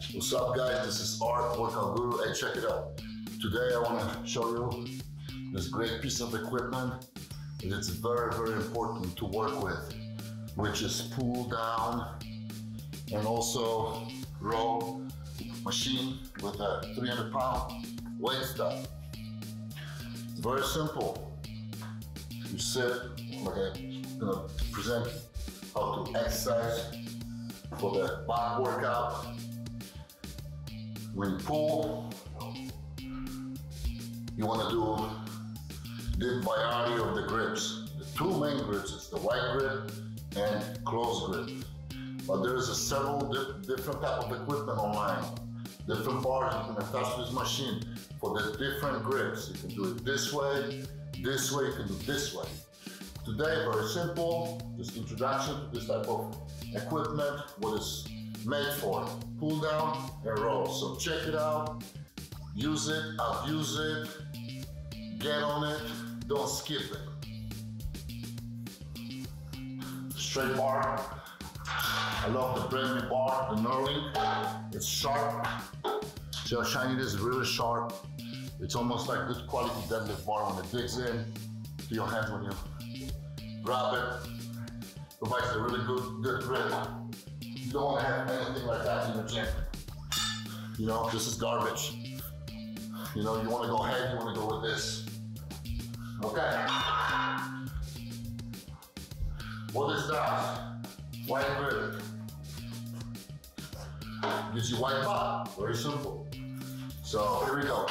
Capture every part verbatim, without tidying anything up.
What's up guys, this is Art, Workout Guru. Hey, check it out. Today I want to show you this great piece of equipment that it's very, very important to work with, which is pull down and also row machine with a three hundred pound weight stuff. It's very simple. You sit, like I'm gonna present how to exercise for the back workout. When you pull, you want to do the variety of the grips. The two main grips is the wide grip and close grip. But there is a several di different type of equipment online. Different bars you can attach to this machine for the different grips. You can do it this way, this way, you can do it this way. Today, very simple, just introduction to this type of equipment, what it's made for. Pull down and roll. So check it out, use it, abuse it, get on it, don't skip it. Straight bar. I love the brand new bar, the knurling. It's sharp. See how shiny it is? Really sharp. It's almost like good quality deadlift bar when it digs in to your hands when you grab it. Provides a really good, good grip. You don't want to have anything like that in your gym. You know, this is garbage. You know, you want to go ahead, you want to go with this. Okay. What is that? Wide grip. Gives you wide back. Very simple. So here we go.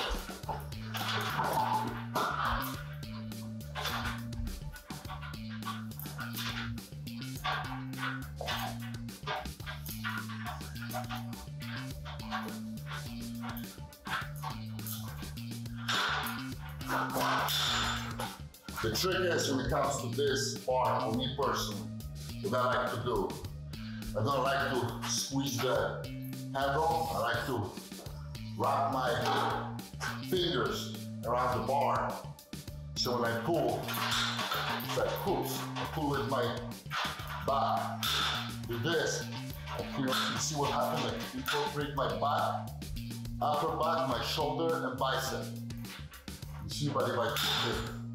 The trick is when it comes to this part, for me personally, what I like to do, I don't like to squeeze the handle, I like to wrap my fingers around the bar. So when I pull, it's like hoops. I pull with my back. Do this, you know, you see what happens? I incorporate my back, upper back, my shoulder, and bicep. You see, but if I pull it,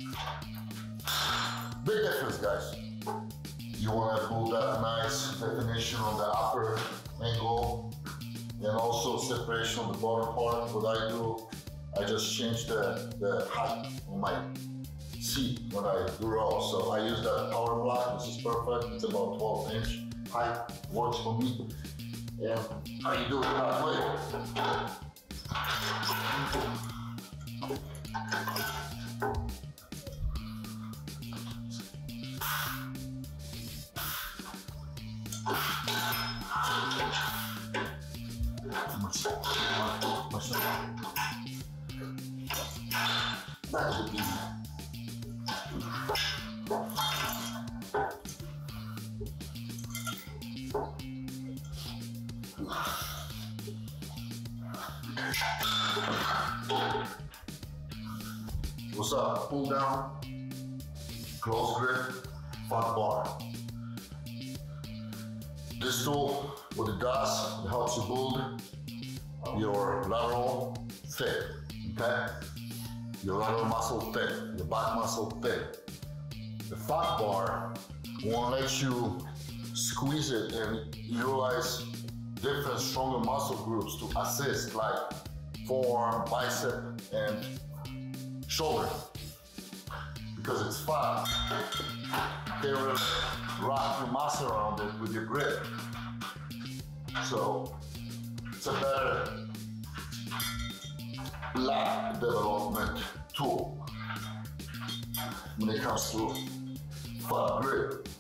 big difference, guys. You want to pull that nice definition on the upper angle and also separation on the bottom part. What I do, I just change the, the height on my seat when I do row. So I use that power block. This is perfect. It's about twelve inch height. Works for me. And how you do it that way. That would be what's up? Pull down, close grip, front bar. This tool, what it does, it helps you build your lateral thick, okay? Your lateral muscle thick, your back muscle thick. The fat bar won't let you squeeze it and utilize different stronger muscle groups to assist, like forearm, bicep, and shoulder. Because it's fat, they will wrap your muscle around it with your grip. So it's a better lat development tool when it comes to fat grip.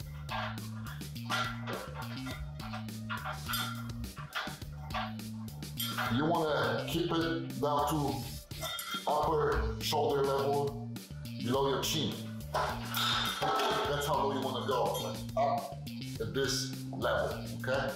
You want to keep it down to upper shoulder level, below your chin. That's how low you want to go, like up at this level, okay?